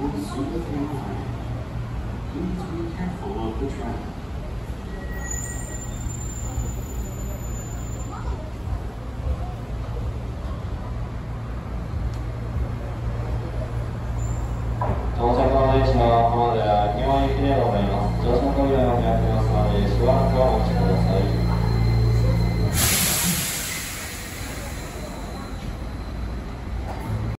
will soon be arriving. Please be careful of the track. 到着の位置の浜では日本行きでございます。乗車工業のお客様様でしばらくお待ちください。